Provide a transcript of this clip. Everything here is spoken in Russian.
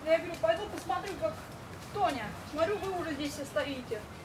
Я говорю, пойду посмотрю, как Тоня. Смотрю, вы уже здесь стоите.